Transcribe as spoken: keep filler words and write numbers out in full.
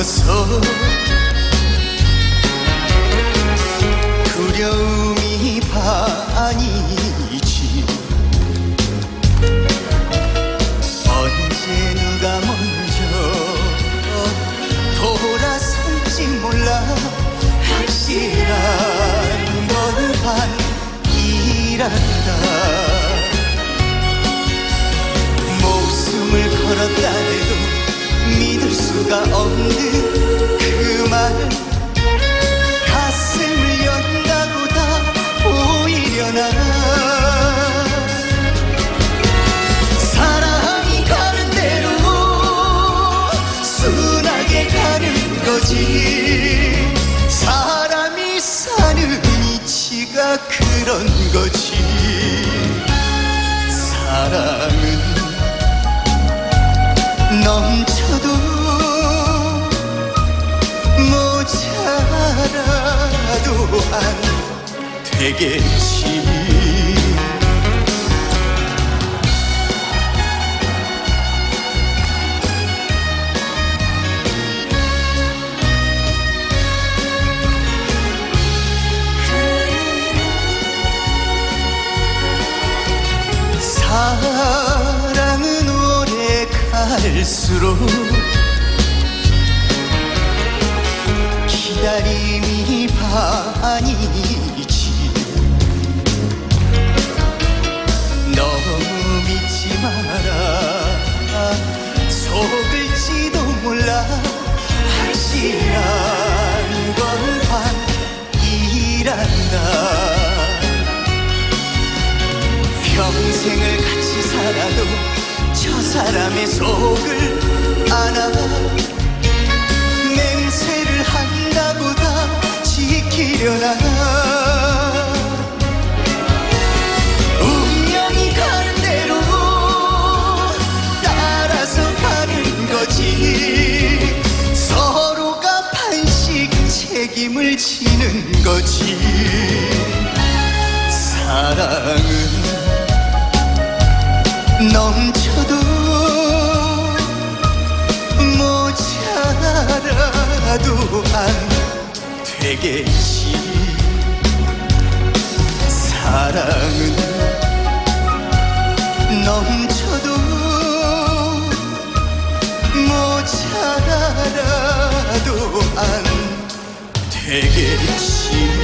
넘어서 두려움이 반이지. 언제 누가 먼저 돌아설지 몰라. 확실한 건 반이란다. 목숨을 걸었다 해도 믿을 수가 없는 그 말, 가슴을 연다고 다 보이려나. 사랑이 가는 대로 순하게 가는 거지. 사람이 사는 이치가 그런 거지. 사랑은 넘쳐도 모자라도 안 되겠지. 사랑은 오래 갈수록 기다림이 반이지. 너무 믿지 마라. 속을지도 몰라. 확실한 건 반이란다. 평생을 같이 살아도 저 사람의 속을 알아. 맹세를 한다고 다 지키려나. 운명이 가는 대로 따라서 가는 거지. 서로가 반씩 책임을 지는 거지. 사랑은 넘쳐도 모자라도 안 되겠지. 사랑은 넘쳐도 모자라도 안 되겠지.